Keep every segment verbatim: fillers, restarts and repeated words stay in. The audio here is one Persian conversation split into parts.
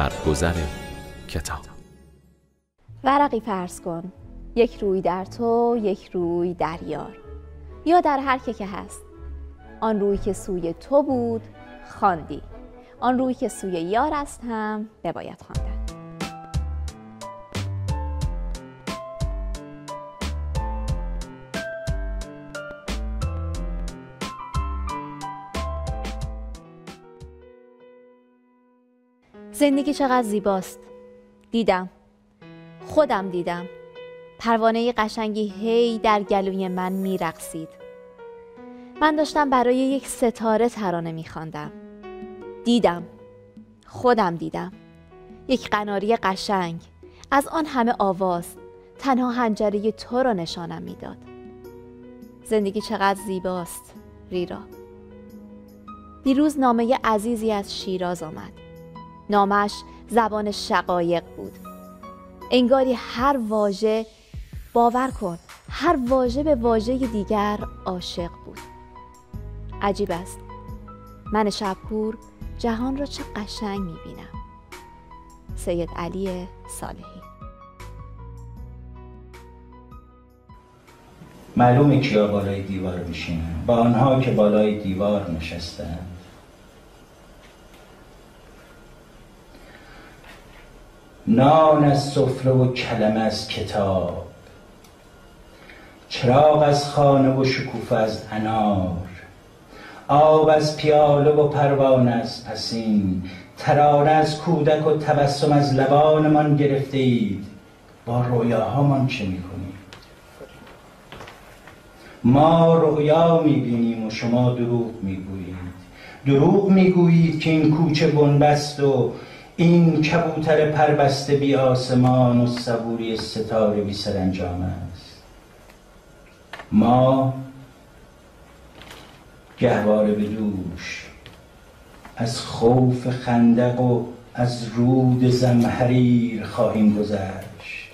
در گذر کتاب. ورقی فرض کن، یک روی در تو، یک روی در یار، یا در هر که که هست. آن روی که سوی تو بود خواندی، آن روی که سوی یار است هم بباید خواندن. زندگی چقدر زیباست. دیدم، خودم دیدم، پروانه قشنگی هی در گلوی من میرقصید. من داشتم برای یک ستاره ترانه میخواندم. دیدم، خودم دیدم، یک قناری قشنگ از آن همه آواز تنها حنجره تو را نشانم میداد. زندگی چقدر زیباست ریرا. دیروز نامه عزیزی از شیراز آمد. نامش زبان شقایق بود. انگاری هر واژه، باور کن، هر واژه به واژه دیگر عاشق بود. عجیب است، من شبکور جهان را چه قشنگ میبینم. سید علی صالحی. معلومه کیا بالای دیوار میشینن، با آنها که بالای دیوار نشستن. نان از سفره و کلمه از کتاب، چراغ از خانه و شکوفه از انار، آب از پیاله و پروانه از پسین، ترانه از کودک و تبسم از لبانمان گرفته اید. با رویاهامان چه میکنید؟ ما رویا میبینیم و شما دروغ میگویید. دروغ میگویید که این کوچه بنبست و این کبوتر پربسته بی آسمان و صبوری ستاره بی سرانجام است. ما گهواره به دوش از خوف خندق و از رود زمهریر خواهیم گذشت.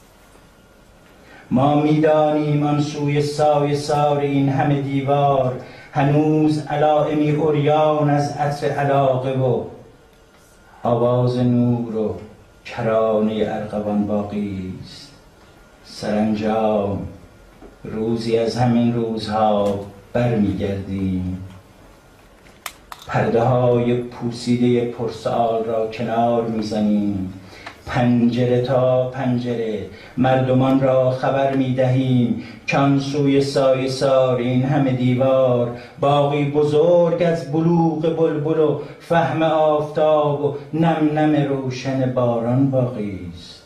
ما میدانیم آن سوی سایه سار این همه دیوار هنوز علائمی عریان از عطر علاقه و آواز نور و کرانه ارغوان باقی است. سرانجام روزی از همین روزها برمیگردیم، پرده های پوسیده پرسال را کنار میزنیم، پنجره تا پنجره مردمان را خبر میدهیم که آن سوی سایه سار این همه دیوار باقی بزرگ از بلوغ بلبل و فهم آفتاب و نم نم روشن باران باقی است.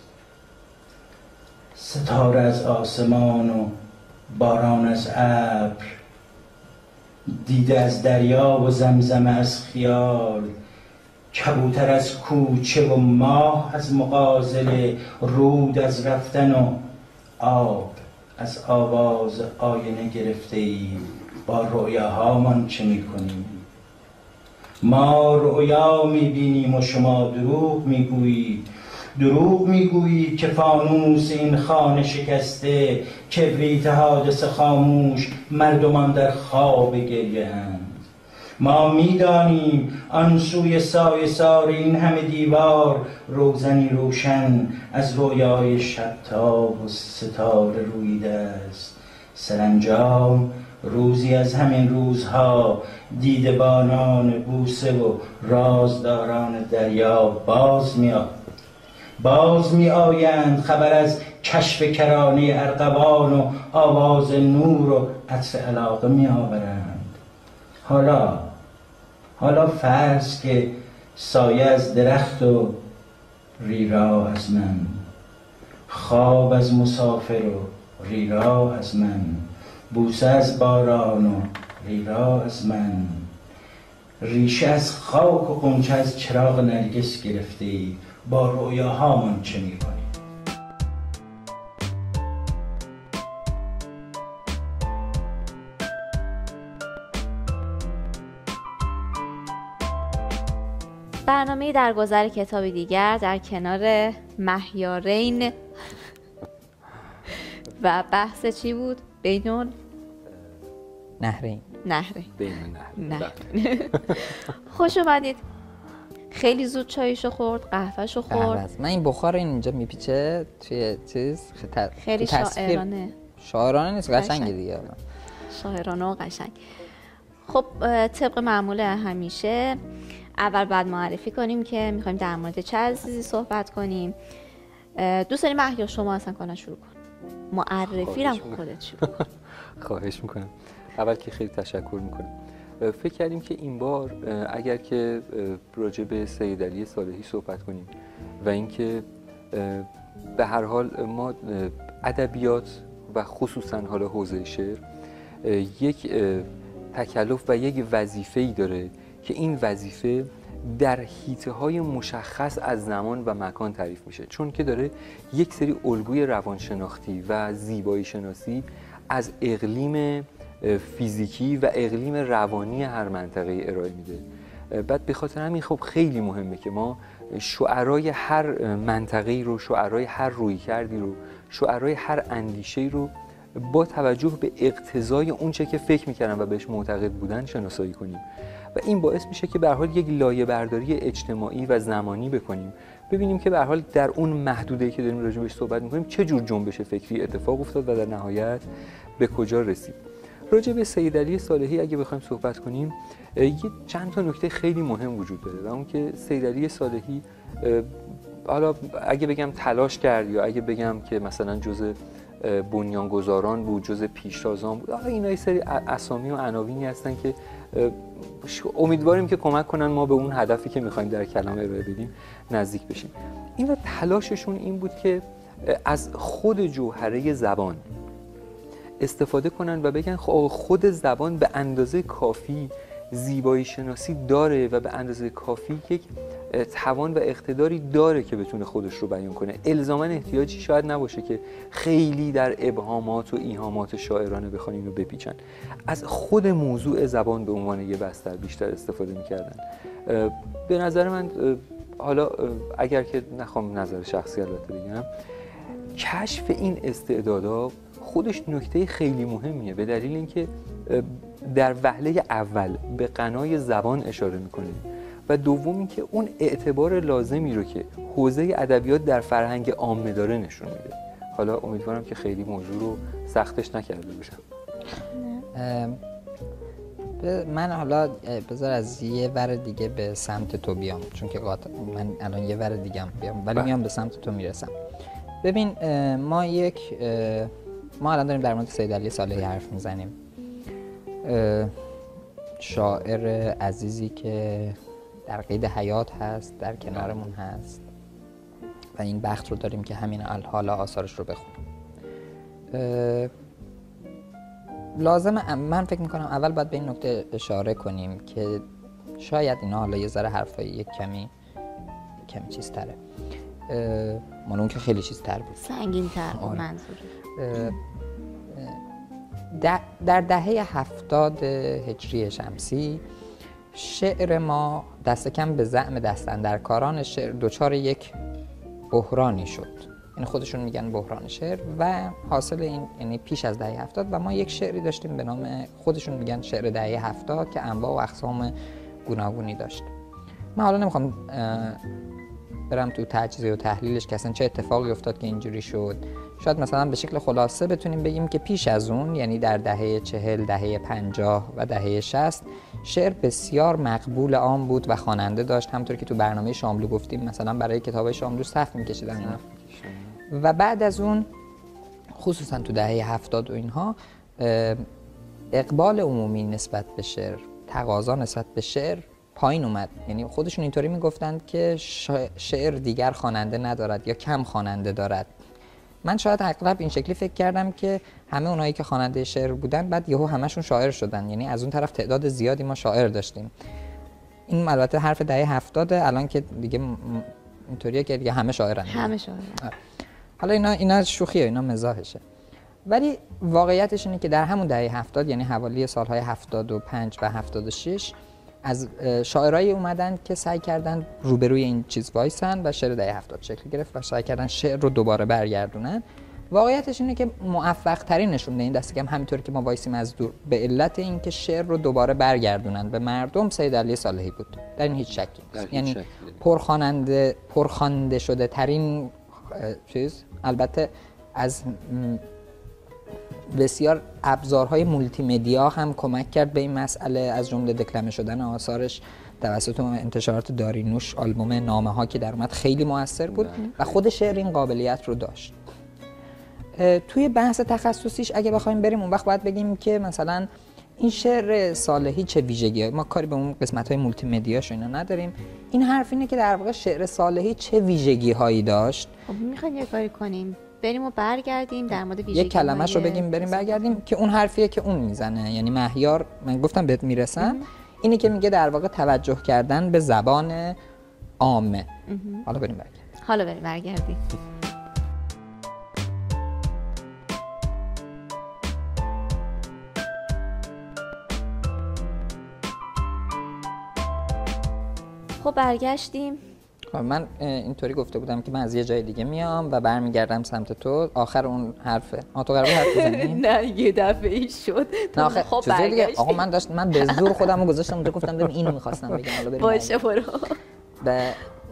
ستاره از آسمان و باران از ابر، دیده از دریا و زمزمه از خیال، کبوتر از کوچه و ماه از مغازله، رود از رفتن و آب از آواز آینه گرفته ای. با رویاهامان چه میکنیم؟ ما رویا میبینیم و شما دروغ میگویید. دروغ میگویید که فانوس این خانه شکسته، کبریت حادثه خاموش، مردمان در خواب گریه اند. ما میدانیم آن سوی سایه سار این همه دیوار روزنی روشن از رویای شبتاب و ستاره رویده است. سرانجام روزی از همین روزها دیدبانان بوسه و رازداران دریا باز می باز می آیند، خبر از کشف کرانه ارغوان و آواز نور و عطر علاقه می آورند. حالا حالا فرض که سایه از درخت و ریرا از من، خواب از مسافر و ریرا از من، بوسه از باران و ریرا از من، ریشه از خاک و غنچه از چراغ نرگس گرفته ای. با رویاهامان چه می‌کنی؟ برنامه در گذر کتابی دیگر در کنار مهیارین و بحث چی بود؟ بینون نهرین نهرین بین نهرین. خوش اومدید. خیلی زود چایشو خورد، قهوهشو خورد. من این بخار این اینجا میپیچه توی چیز خط... خیلی شاعرانه. شاعرانه نیست، قشنگه دیگه. شاعرانه و قشنگ. خب طبق معمول همیشه اول بعد معرفی کنیم که میخوایم در مورد چه عزیزی صحبت کنیم. دوست داریم مهیار شما اصلا کنا شروع کن. معرفی رو خودت شروع کن. خواهش میکنم. اول که خیلی تشکر میکنم. فکر کردیم که این بار اگر که راجع به سید علی صالحی صحبت کنیم و اینکه به هر حال ما ادبیات و خصوصا حالا حوزه شعر یک تکلف و یک وظیفه‌ای داره که این وظیفه در حیطه‌های مشخص از زمان و مکان تعریف میشه، چون که داره یک سری الگوی روانشناختی و زیبایی شناسی از اقلیم فیزیکی و اقلیم روانی هر منطقه ارائه میده. بعد به خاطر همین خب خیلی مهمه که ما شعرای هر منطقه‌ای رو، شعرای هر رویکردی رو، شعرای هر اندیشه‌ای رو با توجه به اقتضای اونچه که فکر میکردن و بهش معتقد بودن شناسایی کنیم و این باعث میشه که به هر حال یک لایه برداری اجتماعی و زمانی بکنیم، ببینیم که به هر حال در اون محدوده‌ای که داریم راجع بهش صحبت میکنیم چه جور جنبش فکری اتفاق افتاد و در نهایت به کجا رسید. راجع به سید علی صالحی اگه بخوایم صحبت کنیم یه چند تا نکته خیلی مهم وجود داره و اون که سید علی صالحی حالا اگه بگم تلاش کرد یا اگه بگم که مثلا جزء بنیانگذاران بود، جزء پیشتازان بود، آقا اینا یه سری اسامی و عناوینی هستن که امیدواریم که کمک کنن ما به اون هدفی که می‌خوایم در کلام ارائه بدیم نزدیک بشیم. این و تلاششون این بود که از خود جوهره زبان استفاده کنن و بگن خود زبان به اندازه کافی زیبایی شناسی داره و به اندازه کافی یک توان و اقتداری داره که بتونه خودش رو بیان کنه. الزاما احتیاجی شاید نباشه که خیلی در ابهامات و ایهامات شاعرانه بخوان اینو بپیچن. از خود موضوع زبان به عنوان یه بستر بیشتر استفاده می‌کردن. به نظر من حالا اگر که نخوام نظر شخصی البته بگم، کشف این استعدادها خودش نکته خیلی مهمیه، به دلیل اینکه در وهله اول به غنای زبان اشاره میکنه و دوم اینکه اون اعتبار لازمی رو که حوزه ادبیات در فرهنگ عامه داره نشون میده. حالا امیدوارم که خیلی موضوع رو سختش نکرده باشم. من حالا بذار از یه ور دیگه به سمت تو بیام، چون که قاطع من الان یه ور دیگه هم بیام ولی میام به سمت تو میرسم. ببین ما یک ما الان داریم در مورد سید علی صالحی حرف میزنیم، شاعر عزیزی که در قید حیات هست، در کنارمون هست و این بخت رو داریم که همین حالا آثارش رو بخونیم. لازم من فکر میکنم اول باید به این نکته اشاره کنیم که شاید اینا حالا یه ذره حرفای یک کمی کمی چیز تره، مال اون که خیلی چیز تر بود، سنگین تر منظوره. در دهه هفتاد هجری شمسی شعر ما دست کم به زعم دستاندرکاران شعر دچار یک بحرانی شد، یعنی خودشون میگن بحران شعر و حاصل این یعنی پیش از دهه هفتاد و ما یک شعری داشتیم به نام خودشون میگن شعر دهه هفتاد که انواع و اقسام گوناگونی داشت. من حالا نمیخوام برم تو تجزیه و تحلیلش که اصلا چه اتفاقی افتاد که اینجوری شد. شاید مثلا به شکل خلاصه بتونیم بگیم که پیش از اون، یعنی در دهه چهل، دهه پنجاه و دهه شصت شعر بسیار مقبول عام بود و خواننده داشت، همونطور که تو برنامه شاملو گفتیم مثلا برای کتاب شاملو صف می‌کشیدن اینا. و بعد از اون خصوصا تو دهه هفتاد و اینها اقبال عمومی نسبت به شعر، تقاضا نسبت به شعر پایین اومد، یعنی خودشون اینطوری میگفتند که شعر دیگر خواننده ندارد یا کم خواننده دارد. من شاید اغلب این شکلی فکر کردم که همه اونایی که خواننده شعر بودن بعد یهو همشون شاعر شدن، یعنی از اون طرف تعداد زیادی ما شاعر داشتیم. این البته حرف دهه هفتاد، الان که دیگه اینطوریه که دیگه همه شاعرن، همه شاعرن. حالا اینا اینا شوخیه، اینا مزاحشه، ولی واقعیتش اینه که در همون دهه هفتاد، یعنی حوالی سالهای هفتاد و پنج و هفتاد و شش از شاعرایی اومدن که سعی کردن روبروی این چیز وایسن و شعر دهه هفتاد شکل گرفت و سعی کردن شعر رو دوباره برگردونن واقعیتش اینه که موفق ترین نشون این دسته کم همینطوری که ما وایسیم از دور به علت اینکه شعر رو دوباره برگردونن به مردم سید علی صالحی بود، در این هیچ شکی نیست. یعنی پرخواننده پرخوانده شده ترین چیز، البته از بسیار ابزارهای مولتی مدیا هم کمک کرد به این مسئله، از جمله دکلمه شدن آثارش توسط انتشارات دارینوش، آلبوم نامه ها که در اومد خیلی موثر بود و خود شعر این قابلیت رو داشت. توی بحث تخصصیش اگه بخوایم بریم اون وقت باید بگیم که مثلا این شعر صالحی چه ویژگی‌هایی، ما کاری به اون قسمت‌های مولتی مدیاش اینا نداریم. این حرف اینه که در واقع شعر صالحی چه ویژگی‌هایی داشت. خب می‌خوایم یه کاری کنیم، بریم و برگردیم در مورد ویژگی‌های یک کلمه‌شو بگیم بریم برگردیم که اون حرفیه که اون میزنه. یعنی مهیار، من گفتم بهت میرسم، اینی که میگه در واقع توجه کردن به زبان عامه. حالا بریم برگردیم. حالا بریم برگردیم. خب برگشتیم. خب من اینطوری گفته بودم که من از یه جای دیگه میام و برمیگردم سمت تو. آخر اون حرفه. آ تو قراره حرف بزنی؟ نه یه دفعه ای شد. نه آخه خب برگشتیم. آقا من داشت من به زور خودم رو گذاشتم اونجا، گفتم ببین اینو می‌خواستم بگم، حالا بریم. باشه برو. به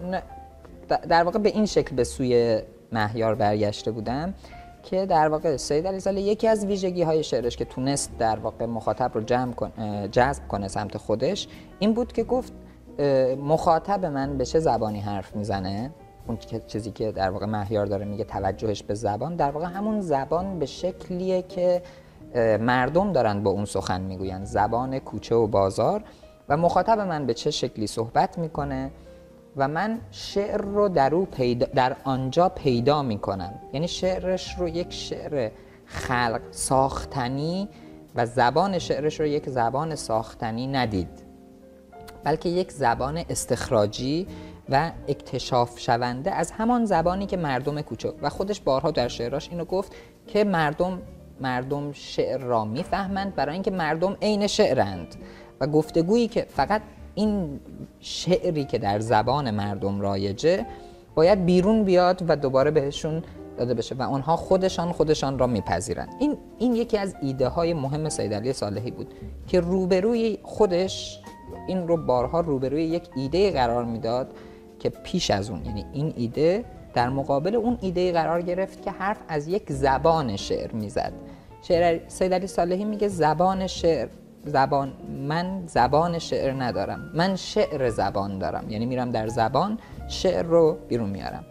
در واقع به این شکل به سوی مهیار برگشته بودم که در واقع سید علی صالحی یکی از ویژگی‌های شعرش که تونست در واقع مخاطب رو جمع کنه، جذب کنه سمت خودش، این بود که گفت مخاطب من به چه زبانی حرف میزنه. اون چیزی که در واقع مهیار داره میگه توجهش به زبان، در واقع همون زبان به شکلیه که مردم دارن با اون سخن میگوین، زبان کوچه و بازار، و مخاطب من به چه شکلی صحبت میکنه و من شعر رو در او پیدا در آنجا پیدا میکنم. یعنی شعرش رو یک شعر خلق ساختنی و زبان شعرش رو یک زبان ساختنی ندید، بلکه یک زبان استخراجی و اکتشاف شونده از همان زبانی که مردم کوچه، و خودش بارها در شعراش اینو گفت که مردم مردم شعر را میفهمند برای اینکه مردم عین شعرند، و گفتگویی که فقط این شعری که در زبان مردم رایجه باید بیرون بیاد و دوباره بهشون داده بشه و آنها خودشان خودشان را میپذیرند. این این یکی از ایده های مهم سید علی صالحی بود که روبروی خودش این رو بارها روبروی یک ایده قرار میداد که پیش از اون، یعنی این ایده در مقابل اون ایده قرار گرفت که حرف از یک زبان شعر میزد. شعر سید علی صالحی میگه زبان شعر زبان من زبان شعر ندارم، من شعر زبان دارم، یعنی میرم در زبان شعر رو بیرون میارم.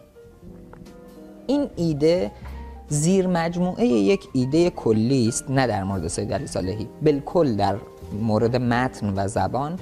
این ایده زیر مجموعه یک ایده کلی است، نه در مورد سید علی صالحی، بالکل در مورد متن و زبان،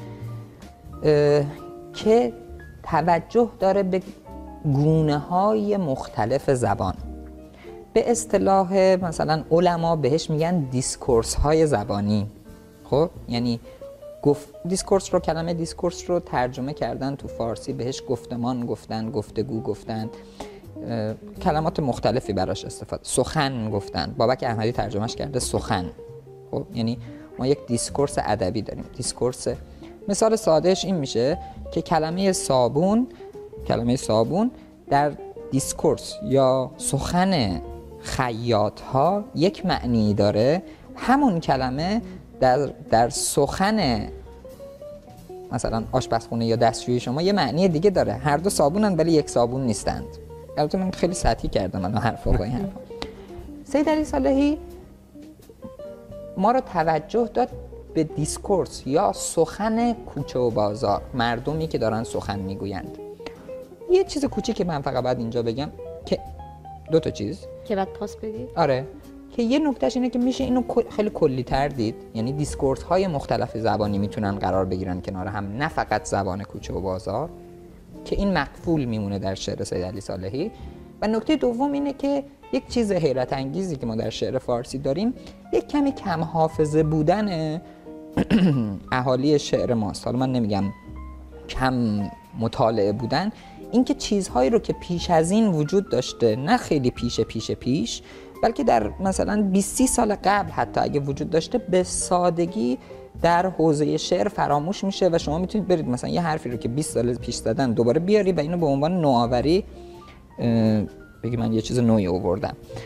که توجه داره به گونه‌های مختلف زبان. به اصطلاح مثلا علما بهش میگن دیسکورس های زبانی. خب یعنی گفت دیسکورس رو، کلمه دیسکورس رو ترجمه کردن تو فارسی بهش گفتمان گفتن، گفتگو گفتن، کلمات مختلفی براش استفاده، سخن گفتن. بابک احمدی ترجمهش کرده سخن. خب یعنی ما یک دیسکورس ادبی داریم. دیسکورس مثال سادهش این میشه که کلمه صابون کلمه صابون در دیسکورس یا سخن خیاط ها یک معنی داره، همون کلمه در در سخن مثلا آشپزخونه یا دستشویی شما یه معنی دیگه داره. هر دو صابونن ولی یک صابون نیستند. البته من خیلی سطحی کردم من حرفا با این حرفا. سید علی صالحی ما رو توجه داد به دیسکورس یا سخن کوچه و بازار، مردمی که دارن سخن میگویند. یه چیز کوچیک که من فقط باید اینجا بگم که دو تا چیز که بعد پاس بدید. آره، که یه نکتهش اینه که میشه اینو خیلی کلی تر دید، یعنی دیسکورس های مختلف زبانی میتونن قرار بگیرن کنار هم، نه فقط زبان کوچه و بازار، که این مقفول میمونه در شعر سید علی صالحی. و نکته دوم اینه که یک چیز حیرت انگیزی که ما در شعر فارسی داریم، یک کمی کم حافظه بودن اهالی شعر ماست. حالا من نمیگم کم مطالعه بودن، اینکه چیزهایی رو که پیش از این وجود داشته، نه خیلی پیش پیش پیش بلکه در مثلا بیست سال قبل حتی اگه وجود داشته، به سادگی در حوزه شعر فراموش میشه و شما میتونید برید مثلا یه حرفی رو که بیست سال پیش زدن دوباره بیاری و اینو به عنوان نوآوری بگی من یه چیز نوعی آوردم.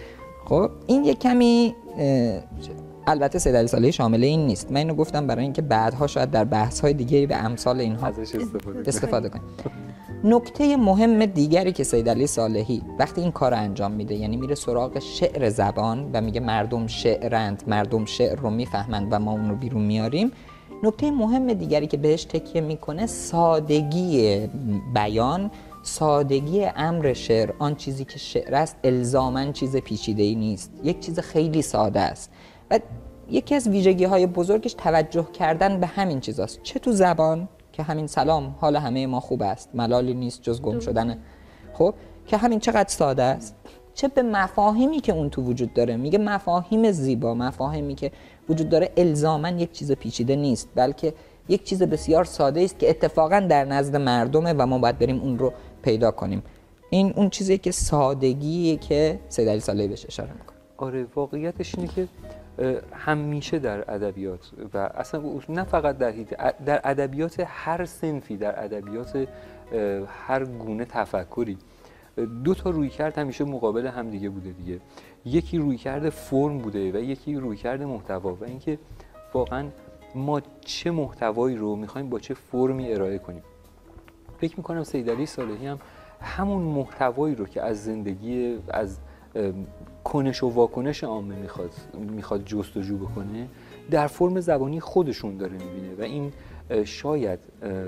خب این یک کمی البته سید علی صالحی شامل این نیست، من اینو گفتم برای اینکه بعدها شاید در بحث‌های دیگری به امثال اینها ازش استفاده, استفاده کنیم. نکته مهم دیگری که سید علی صالحی وقتی این کار رو انجام میده، یعنی میره سراغ شعر زبان و میگه مردم شعرند، مردم شعر رو میفهمند و ما اون رو بیرون میاریم، نکته مهم دیگری که بهش تکیه میکنه سادگی بیان، سادگی امر شعر. آن چیزی که شعر است الزاماً چیز پیچیده‌ای نیست، یک چیز خیلی ساده است و یکی از ویژگی‌های بزرگش توجه کردن به همین چیزاست، چه تو زبان که همین سلام حال همه ما خوب است، ملالی نیست جز گم شدن، خب که همین چقدر ساده است، چه به مفاهیمی که اون تو وجود داره. میگه مفاهیم زیبا، مفاهیمی که وجود داره الزاماً یک چیز پیچیده نیست، بلکه یک چیز بسیار ساده است که اتفاقاً در نزد مردمه و ما باید بریم اون رو پیدا کنیم. این اون چیزی که سادگیه که سید علی صالحی بهش اشاره میکنه. آره واقعیتش اینه که همیشه در ادبیات و اصلا نه فقط در در ادبیات هر صنفی، در ادبیات هر گونه تفکری، دو تا رویکرد همیشه مقابل هم دیگه بوده دیگه. یکی رویکرد فرم بوده و یکی رویکرد محتوا، و اینکه واقعا ما چه محتوایی رو می‌خوایم با چه فرمی ارائه کنیم. فکر می‌کنم سید علی صالحی هم همون محتوایی رو که از زندگی، از کنش و واکنش عامه میخواد میخواد جستجو بکنه، در فرم زبانی خودشون داره میبینه و این شاید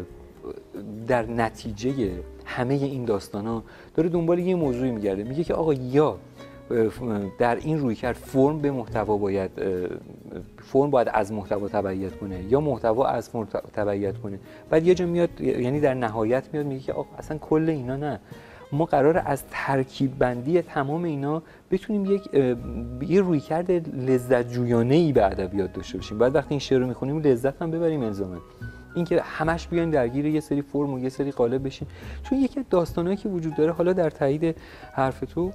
در نتیجه همه این داستانا داره دنبال یه موضوعی میگرده. میگه که آقا یا در این رویکرد فرم به محتوا باید فرم باید از محتوا تبعیت کنه یا محتوا از فرم تبعیت کنه. بعد یه جا میاد، یعنی در نهایت میاد میگه که آقا اصلا کل اینا نه، ما قراره از ترکیب بندی تمام اینا بتونیم یک یه رویکرد لذت جویانه‌ای به ادبیات داشته باشیم. بعد وقتی این شعر رو میخونیم لذت هم ببریم الزاما. اینکه همش بیایم درگیر یه سری فرم و یه سری قالب بشیم. چون یکی از داستانایی که وجود داره، حالا در تایید حرف تو،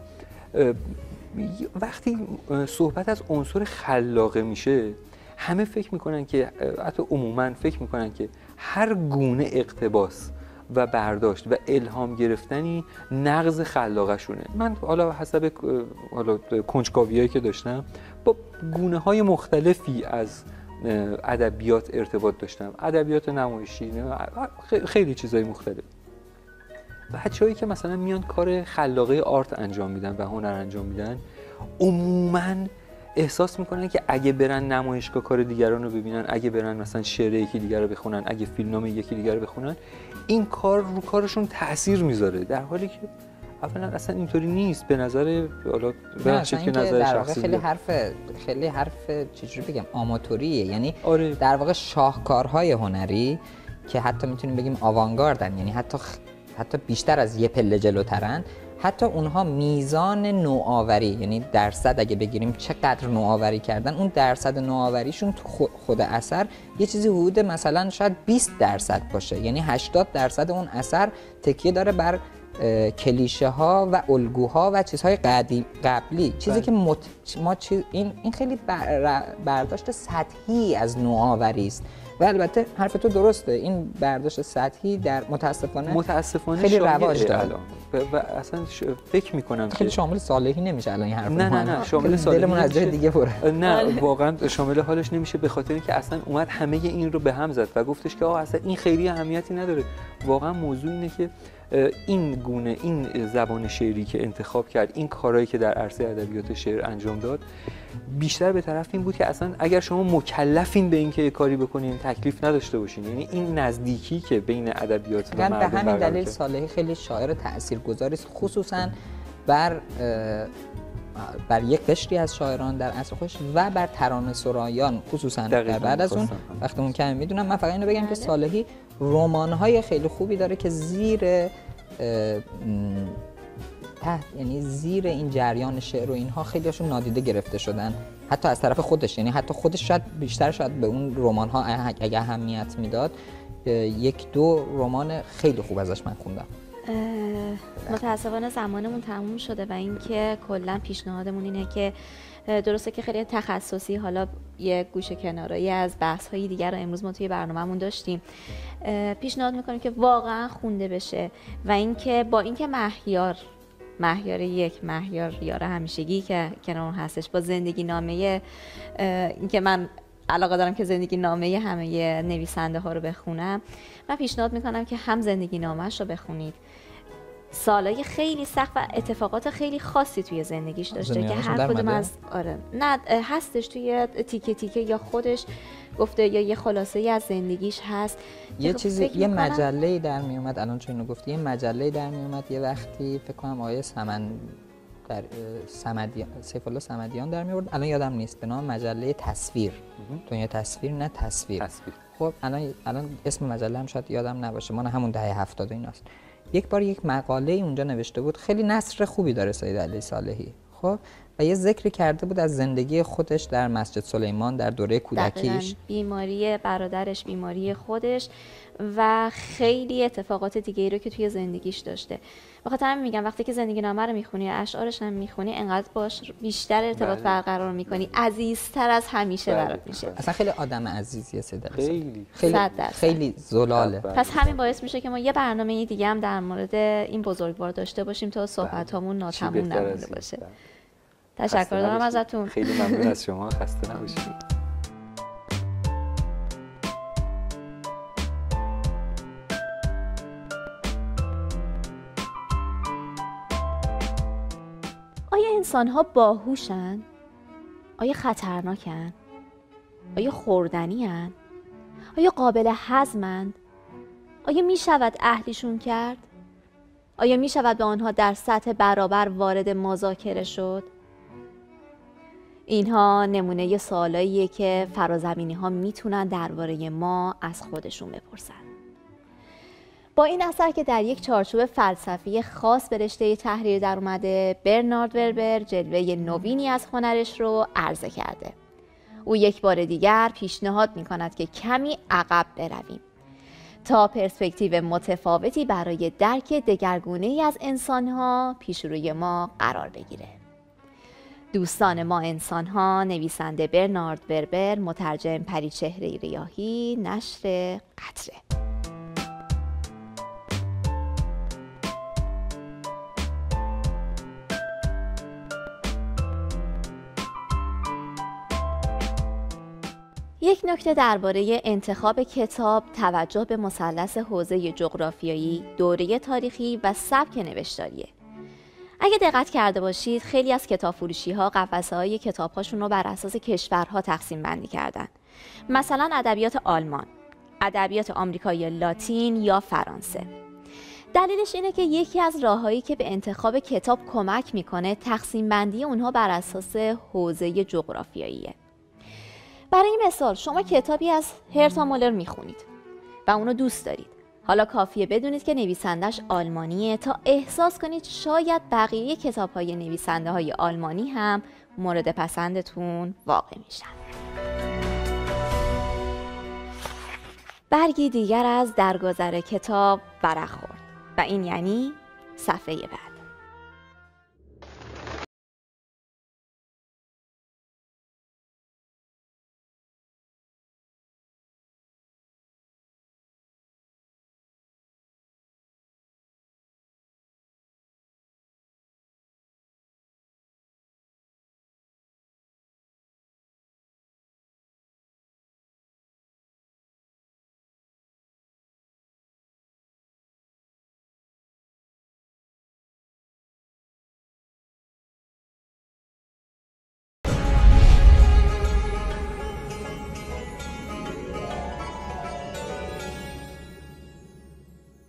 وقتی صحبت از عنصر خلاقه میشه، همه فکر میکنن که حتی عموما فکر میکنن که هر گونه اقتباس و برداشت و الهام گرفتنی نقض خلاقه شونه. من حالا حسب حالا کنجکاویایی که داشتم با گونه های مختلفی از ادبیات ارتباط داشتم، ادبیات نمایشی، خیلی چیزای مختلف. بچه‌هایی که مثلا میان کار خلاقه آرت انجام میدن و هنر انجام میدن، عموماً احساس میکنن که اگه برن نمایشگاه کار دیگران رو ببینن، اگه برن مثلا شعر یکی دیگر رو بخونن، اگه فیلمنامه یکی دیگر رو بخونن، این کار رو کارشون تأثیر میذاره، در حالی که اولا اصلا اینطوری نیست. به نظر حالا بخشید که نظر شخصی خیلی حرف خیلی حرف چجوری بگم آماتوریه، یعنی آره. در واقع شاهکارهای هنری که حتی میتونیم بگیم آوانگاردن، یعنی حتی حتی بیشتر از یه پله جلوترن، حتی اونها میزان نوآوری، یعنی درصد اگه بگیریم چقدر نوآوری کردن، اون درصد نوآوریشون تو خود اثر یه چیزی حدود مثلا شاید بیست درصد باشه، یعنی هشتاد درصد اون اثر تکیه داره بر کلیشه ها و الگوها و چیزهای قبلی، چیزی که مت... ما چیز... این این خیلی بر... برداشت سطحی از نوآوری است. و البته حرف تو درسته، این برداشت سطحی در متاسفانه متاسفانه خیلی رواج داره و اصلا ش... فکر میکنم خیلی که شامل صالحی نمیشه الان این حرف. نه نه نه شامل صالحی دلمون از جای دیگه پره. نه واقعا شامل حالش نمیشه، به خاطر اینکه اصلا اومد همه این رو به هم زد و گفتش که آقا اصلا این خیلی اهمیتی نداره. واقعا موضوع اینه که این گونه، این زبان شعری که انتخاب کرد، این کارهایی که در عرصه ادبیات شعر انجام داد، بیشتر به طرف این بود که اصلا اگر شما مکلفین به اینکه کاری بکنین، تکلیف نداشته باشین. یعنی این نزدیکی که بین ادبیات و مردم، به همین دلیل صالحی خیلی شاعر تاثیرگذاری است، خصوصا بر بر یک قشری از شاعران در عصر خودش و بر ترانه سرایان خصوصا در بعد از اون وقتی اون کمی میدونم. من فقط اینو بگم که صالحی رمان‌های خیلی خوبی داره که زیر تحت یعنی زیر این جریان شعر و اینها خیلیشون نادیده گرفته شدن، حتی از طرف خودش، یعنی حتی خودش شاید بیشتر شاید به اون رمان‌ها اگه اهمیت میداد. یک دو رمان خیلی خوب ازش من خوندم. متاسفانه زمانمون تموم شده و اینکه کلا پیشنهادمون اینه که درسته که خیلی تخصصی، حالا یه گوشه کنارایی از بحث‌های دیگر رو امروز ما توی برنامه‌مون داشتیم، پیشنهاد می‌کنیم که واقعا خونده بشه و اینکه با اینکه مهیار مهیار یک، مهیار یار همیشگی که کنار هستش، با زندگی نامه اینکه من علاقه دارم که زندگی نامه همه نویسنده ها رو بخونم، من پیشنهاد میکنم که هم زندگی نامه‌اش رو بخونید. سالای خیلی سخت و اتفاقات خیلی خاصی توی زندگیش داشته که هر کدوم از آره نه هستش توی تیکه تیکه، یا خودش گفته یا یه خلاصه ای از زندگیش هست. یه چیزی یه مجله‌ای در می اومد، الان چون اینو گفتی، یه مجله‌ای در می اومد یه وقتی، فکر کنم آیه سمن در صمدیان، سیف الله صمدیان در می آورد، الان یادم نیست، به نام مجله تصویر. تو یه تصویر نه تصویر. تصویر. خب الان الان اسم مجله هم شاید یادم نباشه، مال همون دهه هفتاد ایناست. یک بار یک مقاله اونجا نوشته بود، خیلی نثر خوبی داره سید علی صالحی، خب و یه ذکری کرده بود از زندگی خودش در مسجد سلیمان در دوره کودکیش، بیماری برادرش، بیماری خودش و خیلی اتفاقات دیگه ای رو که توی زندگیش داشته. بخاطر همین میگم وقتی که زندگی نامه رو میخونی، اشعارش هم میخونی، انقدر باش بیشتر ارتباط برقرار میکنی، عزیزتر از همیشه برات میشه. اصلا خیلی آدم عزیزیه سید علی، خیلی خیلی خیلی زلاله. پس همین باعث میشه که ما یه برنامه دیگه هم در مورد این بزرگوار داشته باشیم تا صحبتامون ناتموم نمونده باشه. تشکر دارم ازتون. خیلی ممنون از شما، خسته نباشید. آیا انسان‌ها باهوشن؟ آیا خطرناکن؟ آیا خوردنی‌اند؟ آیا قابل هضمند؟ آیا می شود اهلیشون کرد؟ آیا می شود به آنها در سطح برابر وارد مذاکره شد؟ اینها نمونه سوالاییه که فرازمینی‌ها میتونن درباره ما از خودشون بپرسن. با این اثر که در یک چارچوب فلسفی خاص به رشته تحریر در اومده، برنارد وربر جلوه نوینی از هنرش رو عرضه کرده. او یک بار دیگر پیشنهاد می‌کند که کمی عقب برویم تا پرسپکتیو متفاوتی برای درک دگرگونه‌ای از انسان‌ها پیش روی ما قرار بگیره. دوستان ما انسان‌ها، نویسنده برنارد وربر، مترجم پریچهره ریاحی، نشر قطره. یک نکته درباره انتخاب کتاب، توجه به مثلث حوزه جغرافیایی، دوره تاریخی و سبک نوشتاریه. اگه دقت کرده باشید، خیلی از کتاب فروشی ها قفسه های کتاب هاشون رو بر اساس کشورها تقسیم بندی کردن. مثلا ادبیات آلمان، ادبیات آمریکای لاتین یا فرانسه. دلیلش اینه که یکی از راههایی که به انتخاب کتاب کمک میکنه تقسیم بندی اونها بر اساس حوزه جغرافیاییه. برای مثال شما کتابی از هرتا مولر میخونید و اونو دوست دارید. حالا کافیه بدونید که نویسندش آلمانیه تا احساس کنید شاید بقیه کتاب‌های نویسنده های آلمانی هم مورد پسندتون واقع میشن. برگی دیگر از درگذر کتاب ورق خورد و این یعنی صفحه بعد.